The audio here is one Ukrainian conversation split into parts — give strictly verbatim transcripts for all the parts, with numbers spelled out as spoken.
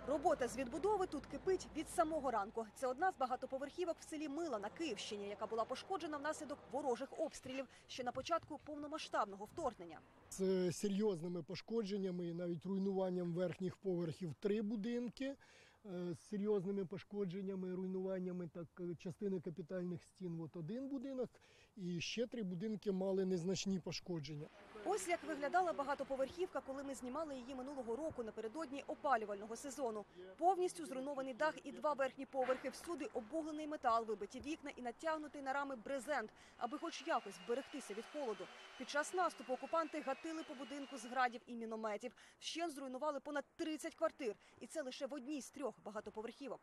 Робота з відбудови тут кипить від самого ранку. Це одна з багатоповерхівок в селі Мила на Київщині, яка була пошкоджена внаслідок ворожих обстрілів ще на початку повномасштабного вторгнення. З серйозними пошкодженнями і навіть руйнуванням верхніх поверхів три будинки, з серйозними пошкодженнями, руйнуваннями так, частини капітальних стін от один будинок, і ще три будинки мали незначні пошкодження. Ось як виглядала багатоповерхівка, коли ми знімали її минулого року напередодні опалювального сезону. Повністю зруйнований дах і два верхні поверхи, всюди обуглений метал, вибиті вікна і натягнутий на рами брезент, аби хоч якось вберегтися від холоду. Під час наступу окупанти гатили по будинку з градів і мінометів. Вщент зруйнували понад тридцять квартир, і це лише в одній з трьох багатоповерхівок.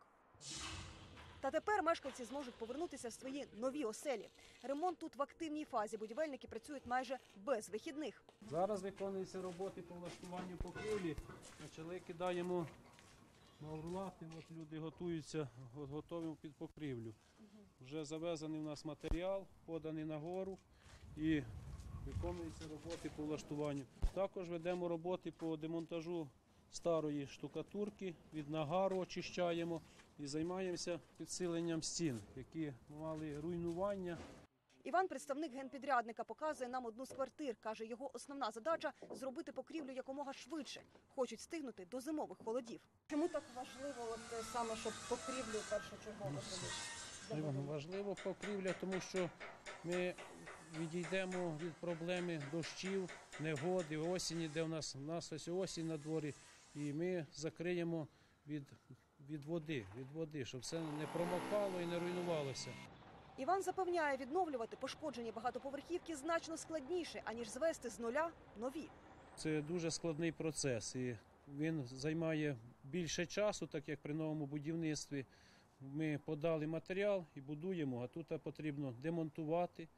Та тепер мешканці зможуть повернутися в свої нові оселі. Ремонт тут в активній фазі. Будівельники працюють майже без вихідних. Зараз виконуються роботи по влаштуванню покрівлі. Почали кидаємо маврулати, от люди готуються, готові під покрівлю. Вже завезений у нас матеріал, поданий на гору і виконуються роботи по влаштуванню. Також ведемо роботи по демонтажу старої штукатурки, від нагару очищаємо і займаємося підсиленням стін, які мали руйнування. Іван, представник генпідрядника, показує нам одну з квартир. Каже, його основна задача – зробити покрівлю якомога швидше. Хочуть встигнути до зимових холодів. Чому так важливо от, саме, щоб покрівлю першочергово зробити? Важливо покрівля, тому що ми відійдемо від проблеми дощів, негоди, осені, де у нас, у нас ось осінь на дворі, і ми закриємо від, від води, від води, щоб все не промокало і не руйнувалося. Іван запевняє, відновлювати пошкоджені багатоповерхівки значно складніше, аніж звести з нуля нові. Це дуже складний процес, і він займає більше часу, так як при новому будівництві. Ми подали матеріал і будуємо, а тут потрібно демонтувати,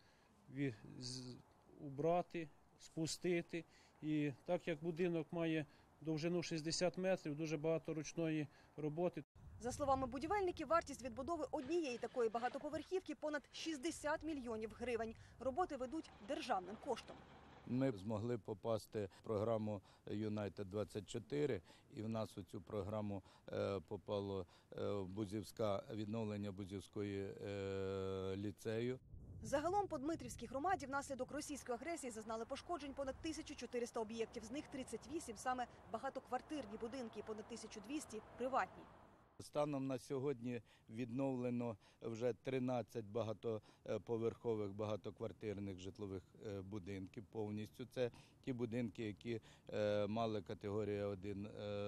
убрати, спустити. І так як будинок має довжину шістдесят метрів, дуже багато ручної роботи. За словами будівельників, вартість відбудови однієї такої багатоповерхівки – понад шістдесят мільйонів гривень. Роботи ведуть державним коштом. Ми змогли попасти в програму Юнайтед двадцять чотири, і в нас у цю програму попало Бузівська, відновлення Бузівської ліцею. Загалом по Дмитрівській громаді внаслідок російської агресії зазнали пошкоджень понад тисячу чотириста об'єктів. З них тридцять вісім – саме багатоквартирні будинки, понад тисячу двісті – приватні. Станом на сьогодні відновлено вже тринадцять багатоповерхових багатоквартирних житлових будинків повністю. Це ті будинки, які мали категорію один,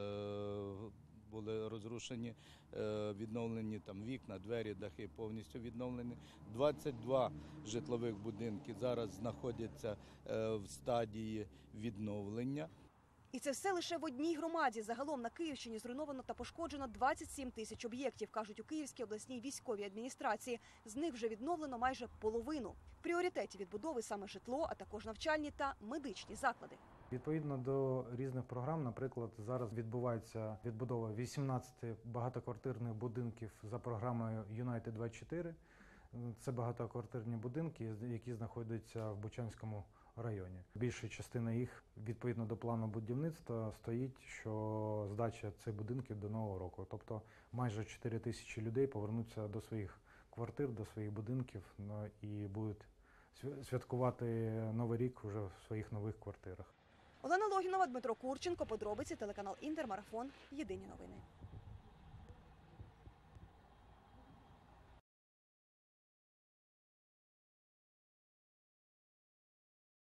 були розрушені, відновлені там вікна, двері, дахи повністю відновлені. двадцять два житлових будинки зараз знаходяться в стадії відновлення. І це все лише в одній громаді. Загалом на Київщині зруйновано та пошкоджено двадцять сім тисяч об'єктів, кажуть у Київській обласній військовій адміністрації. З них вже відновлено майже половину. В пріоритеті відбудови саме житло, а також навчальні та медичні заклади. Відповідно до різних програм, наприклад, зараз відбувається відбудова вісімнадцяти багатоквартирних будинків за програмою Юнайтед двадцять чотири. Це багатоквартирні будинки, які знаходяться в Бучанському районі. Більша частина їх, відповідно до плану будівництва, стоїть, що здача цих будинків до Нового року. Тобто майже чотири тисячі людей повернуться до своїх квартир, до своїх будинків і будуть святкувати Новий рік вже в своїх нових квартирах. Олена Логінова, Дмитро Курченко. Подробиці, телеканал Інтер, Марафон. Єдині новини.